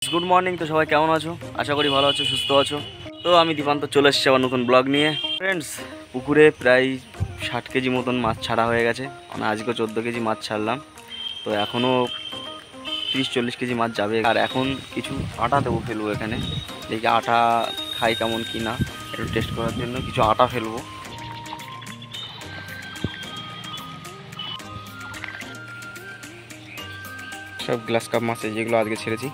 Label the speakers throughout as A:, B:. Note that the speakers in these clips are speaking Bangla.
A: Good morning. তো সবাই কেমন আছো? আশা করি ভালো আছো, সুস্থ আছো। তো আমি দীপান্ত চলে এসেছি আবার নতুন ব্লগ নিয়ে। ফ্রেন্ডস, পুকুরে প্রায় 60 কেজি মতন মাছ ছাড়া হয়ে গেছে। মানে আজকে 14 কেজি মাছ ছাড়লাম। তো এখনও 30-40 কেজি মাছ যাবে। আর এখন কিছু আটা দেবো, ফেলবো এখানে। দেখি আটা খাই কেমন কি না, একটু টেস্ট করার জন্য কিছু আটা ফেলবো। সব গ্লাস কাপ মাছ যেগুলো আজকে ছেড়েছি।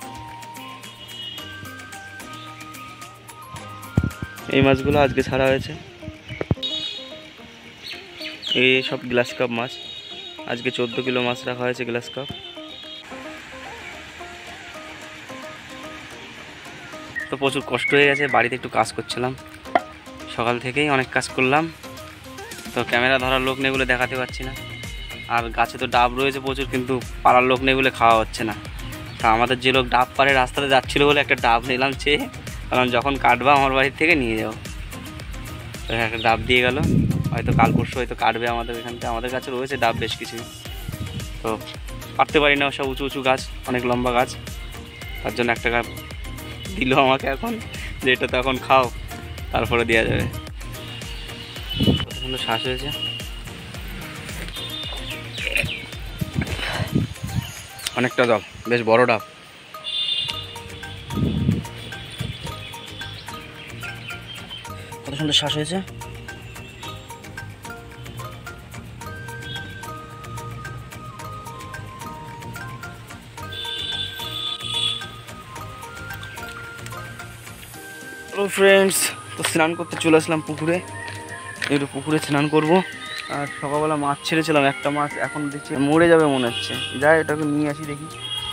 A: এই মাছগুলো আজকে ছাড়া হয়েছে। এই সব গ্লাস কাপ মাছ। আজকে 14 কিলো মাছ রাখা হয়েছে গ্লাস কাপ। তো প্রচুর কষ্ট হয়ে গেছে, বাড়িতে একটু কাজ করছিলাম, সকাল থেকেই অনেক কাজ করলাম। তো ক্যামেরা ধরার লোক নেই বলে দেখাতে পারছি না। আর গাছে তো ডাব রয়েছে প্রচুর, কিন্তু পাড়ার লোক নেই বলে খাওয়া হচ্ছে না। তা আমাদের যে লোক ডাব পাড়ে রাস্তাতে যাচ্ছিলো বলে একটা ডাব নিলাম চেয়ে, কারণ যখন কাটবা আমার বাড়ির থেকে নিয়ে যাও। তো একটা ডাব দিয়ে গেল, হয়তো কাল পরশু হয়তো কাটবে আমাদের এখান থেকে। আমাদের কাছে রয়েছে ডাব বেশ কিছুই, তো কাটতে পারি না, সব উঁচু উঁচু গাছ, অনেক লম্বা গাছ। তার জন্য একটা গাছ দিল আমাকে এখন, যে এটা তো এখন খাও, তারপরে দেওয়া যাবে। কত সুন্দর শ্বাস হয়েছে। অনেকটা ডাব, বেশ বড় ডাব। কত সুন্দর শ্বাস হয়েছে। হ্যালো ফ্রেন্ডস, তো স্নান করতে চলে আসলাম পুকুরে। একটু পুকুরে স্নান করব। আর সকালবেলা মাছ ছেড়েছিলাম, একটা মাছ এখন দেখছি মরে যাবে মনে হচ্ছে। যাই এটাকে নিয়ে আসি দেখি।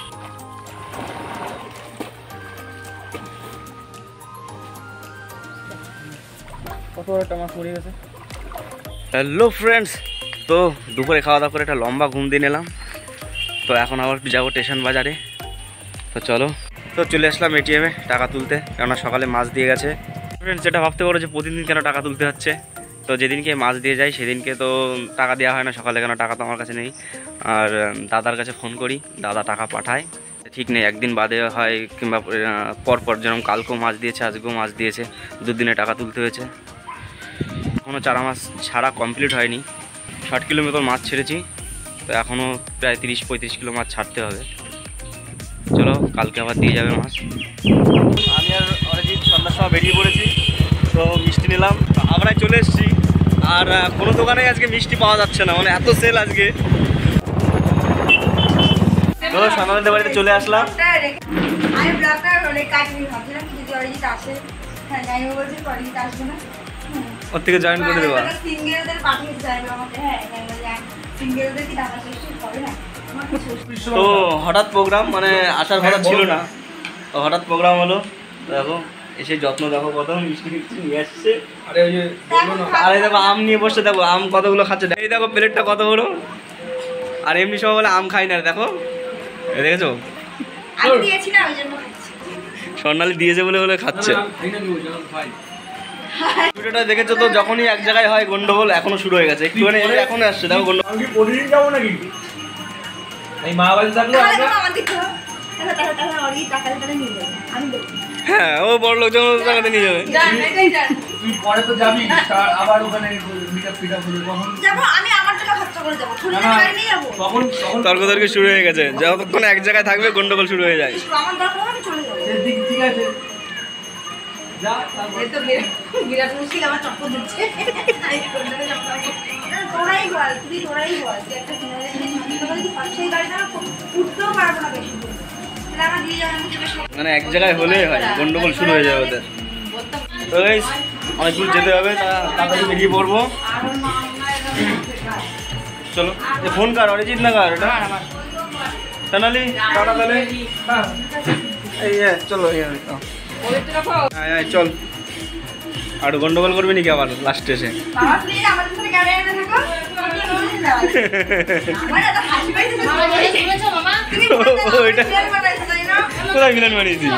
A: কত একটা মাছ মরে গেছে। হ্যালো ফ্রেন্ডস, তো দুপুরে খাওয়া দাওয়া করে একটা লম্বা ঘুম দিয়ে নিলাম। তো এখন আবার একটু যাবো স্টেশন বাজারে। তো চলো, তো চলে আসলাম এটিএমে টাকা তুলতে, কেননা সকালে মাছ দিয়ে গেছে। ফ্রেন্ডস, যেটা ভাবতে পারো যে প্রতিদিন কেন টাকা তুলতে হচ্ছে। তো যেদিনকে মাছ দিয়ে যায় সেদিনকে তো টাকা দেওয়া হয় না সকালে, কেন টাকা তো আমার কাছে নেই। আর দাদার কাছে ফোন করি, দাদা টাকা পাঠায়। ঠিক নেই, একদিন বাদে হয় কিংবা পরপর, যেরকম কালকেও মাছ দিয়েছে, আজকেও মাছ দিয়েছে, দুদিনে টাকা তুলতে হয়েছে। এখনও চারা মাছ ছাড়া কমপ্লিট হয়নি। 60 কিলো মতো মাছ ছেড়েছি, তো এখনও প্রায় 30-35 কিলো মাছ ছাড়তে হবে। চলো, কালকে আবার দিয়ে যাবে মাছ। আমি আর অরিজিৎ সন্ধ্যার সময় বেরিয়ে পড়েছি। তো মিষ্টি নিলাম, আমরা চলে এসেছি। আর কোনো দোকানে আজকে মিষ্টি পাওয়া যাচ্ছে না, মানে এত সেল আজকে। তো সন্ধ্যাদের বাড়িতে চলে আসলাম। ওর থেকে জয়েন করে দেবো। তো হঠাৎ প্রোগ্রাম, মানে আসার কথা ছিল না, তো হঠাৎ প্রোগ্রাম হলো। দেখো এসে যত্ন, দেখো কত মিষ্টি মিষ্টি নিয়ে আসছে। আরে দেখো আম নিয়ে বসে, দেখো আম কতগুলো খাচ্ছে। এই দেখো প্লেটটা কত বড়। আর এমনি সময় বলে আম খাই না, দেখো দেখেছো, স্বর্ণালী দিয়েছে বলে বলে খাচ্ছে। ভিডিওটা দেখেছো তো, যখনই এক জায়গায় হয় গন্ডগোল, এখনো শুরু হয়ে গেছে। একটুখানি এখনো আসছে, দেখো গন্ডগোল। প্রতিদিন যাবো নাকি এই মা বাড়ি থাকলে? হ্যাঁ, ও বড় লোকজন টাকাতে নিয়ে যাবে। তুই পরে তো যাবি আবার ওখানে তর্ক তর্ক শুরু হয়ে গেছে। যতক্ষণ এক জায়গায় থাকবে গন্ডগোল শুরু হয়ে যায়। ঠিক আছে, মানে এক জায়গায় হলে হয়, গন্ডগোল শুরু হয়ে যাবে ওদের। তো গাইস, অনেক দূর যেতে হবে, তাড়াতাড়ি বেরিয়ে পড়বো। চলো, ফোন কার, অরিজিৎ না কার এটা? সোনালি টাটা তাহলে। এই চলো, হ্যাঁ চল। আর গন্ডগোল করবি নাকি আবার লাস্টে এসে? কোথায় মিলন বানিয়েছি?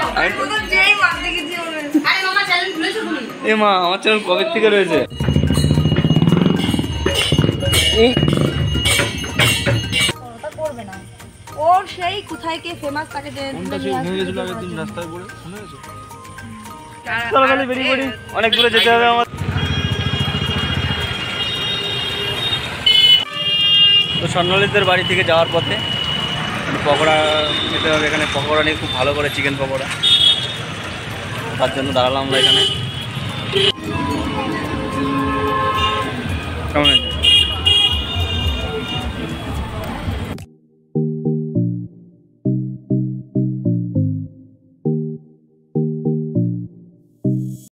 A: এ মা, আমার চ্যানেল কবে থেকে রয়েছে?
B: ওর সেই কোথায় কে ফেমাস তাকে
A: অনেক দূরে যেতে হবে আমার। তো স্বর্ণলিতদের বাড়ি থেকে যাওয়ার পথে পকোড়া খেতে হবে। এখানে পকোড়া নিয়ে খুব ভালো করে চিকেন পকোড়া, তার জন্য দাঁড়ালাম আমরা এখানে। কেমন হয়েছে?